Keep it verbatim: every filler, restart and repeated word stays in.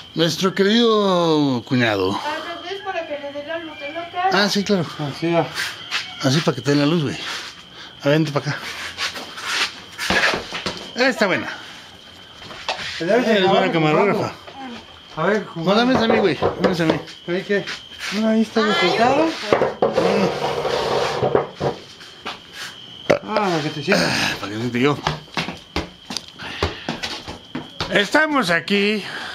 Nuestro querido cuñado. Ah, entonces para que le dé la luz en la cara. Ah, sí, claro. Así ya. Así para que te dé la luz, güey. A ver, vente para acá. Está buena. Eres buena camarógrafa. A ver, No, dame esa a mí, güey. Dame esa a mí. ¿Ahí qué? No, ahí está resultado. Ah, lo que te sientas. Para que siente yo. Estamos aquí